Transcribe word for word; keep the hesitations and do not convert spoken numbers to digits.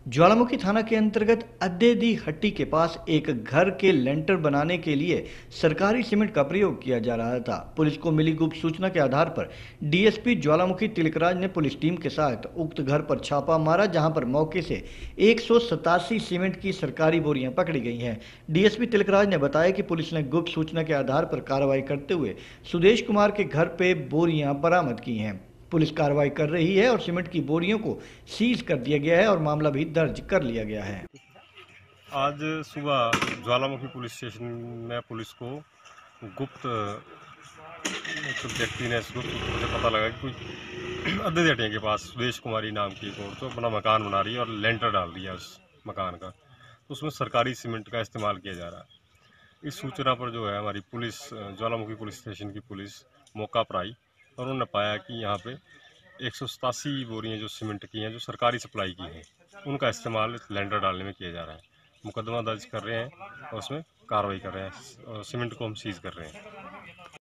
ज्वालामुखी थाना के अंतर्गत अद्देदी हट्टी के पास एक घर के लेंटर बनाने के लिए सरकारी सीमेंट का प्रयोग किया जा रहा था। पुलिस को मिली गुप्त सूचना के आधार पर डीएसपी ज्वालामुखी तिलकराज ने पुलिस टीम के साथ उक्त घर पर छापा मारा, जहां पर मौके से एक सौ सतासी सीमेंट की सरकारी बोरियां पकड़ी गई हैं। डीएसपी तिलकराज ने बताया कि पुलिस ने गुप्त सूचना के आधार पर कार्रवाई करते हुए सुदेश कुमार के घर पे बोरियां बरामद की हैं। पुलिस कार्रवाई कर रही है और सीमेंट की बोरियों को सीज कर दिया गया है और मामला भी दर्ज कर लिया गया है। आज सुबह ज्वालामुखी पुलिस स्टेशन में पुलिस को गुप्त एक व्यक्ति ने गुप्त सूत्र से पता लगा कि कोई अद्दे हटिया के पास सुदेश कुमारी नाम की एक औरत तो अपना मकान बना रही है और लेंटर डाल रही है उस मकान का, तो उसमें सरकारी सीमेंट का इस्तेमाल किया जा रहा है। इस सूचना पर जो है हमारी पुलिस, ज्वालामुखी पुलिस स्टेशन की पुलिस मौका पर आई और उन्होंने पाया कि यहाँ पे एक सौ सतासी बोरियाँ जो सीमेंट की हैं, जो सरकारी सप्लाई की हैं, उनका इस्तेमाल लेंटर डालने में किया जा रहा है। मुकदमा दर्ज कर रहे हैं और उसमें कार्रवाई कर रहे हैं और सीमेंट को हम सीज कर रहे हैं।